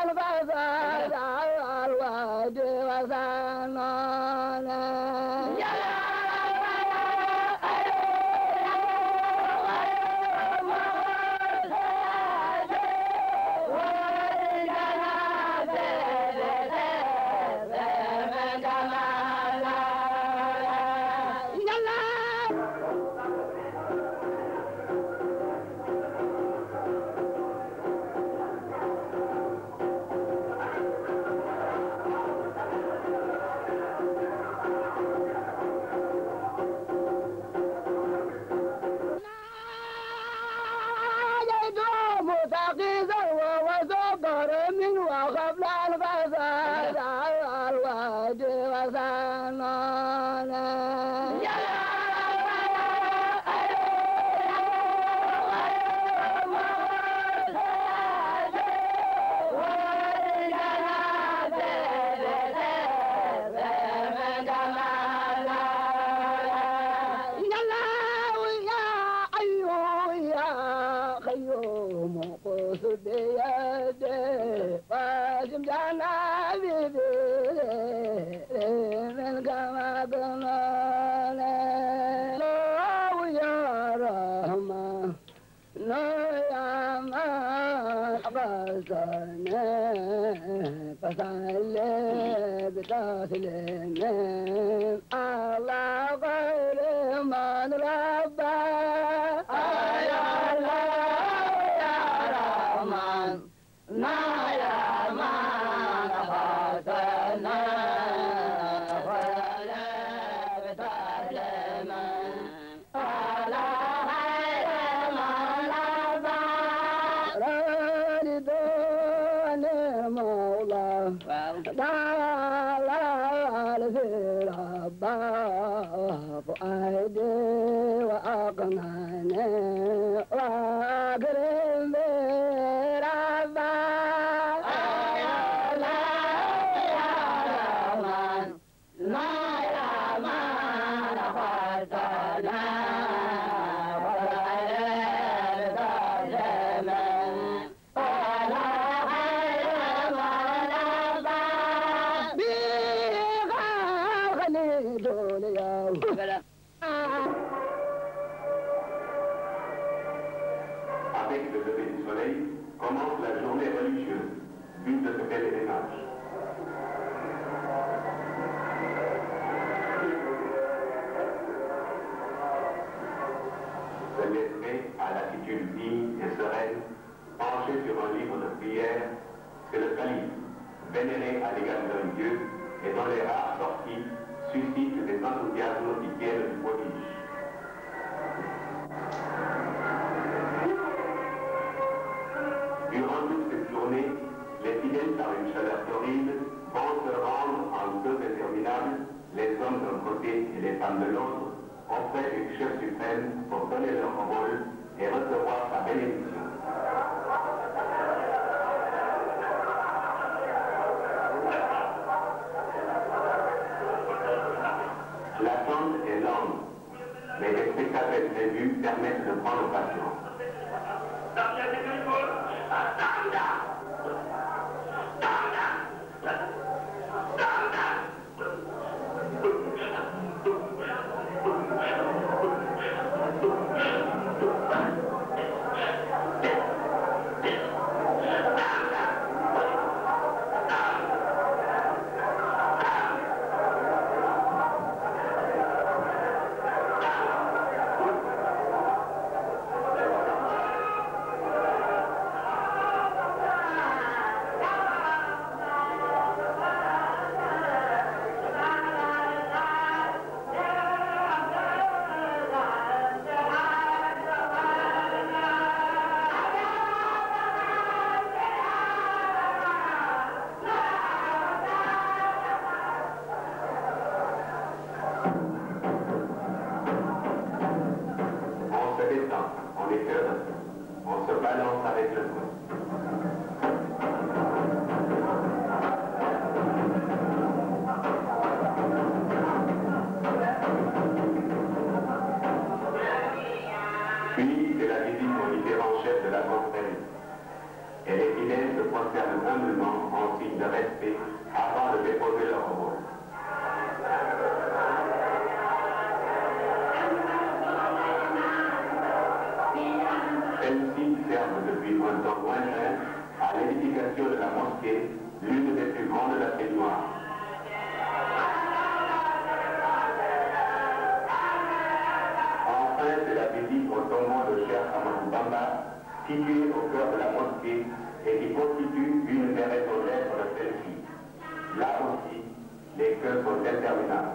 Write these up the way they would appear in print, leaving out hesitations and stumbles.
Avec le lever du soleil, commence la journée religieuse, but de ce pèlerinage. Se laisser à l'attitude digne et sereine, penché sur un livre de prière, que le calife, vénéré à l'égard d'un Dieu, et dans les rares sorties, suscite des enthousiasmes qui tiennent du prodige. Durant toute cette journée, les fidèles, par une chaleur torride, vont se rendre en queue interminable, les hommes d'un côté et les femmes de l'autre, auprès du chef suprême pour donner leur envol et recevoir sa bénédiction. L'attente est longue, mais des spectacles prévus permettent de prendre patience. On est heureux. On se balance avec le coup. Puis, c'est la visite aux différents chefs de la confrérie. Et les fidèles se prosternent humblement l'édification de la mosquée, l'une des plus grandes d'Afrique noire. Enfin, c'est la visite au tombeau de Cheikh Ahmadou Bamba, situé au cœur de la mosquée et qui constitue une des raisons d'être de celle-ci. Là aussi, les cœurs sont interminables.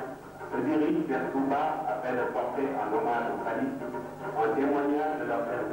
Se dirigent vers Touba afin de porter un hommage aux Khalifes, en témoignage de leur service.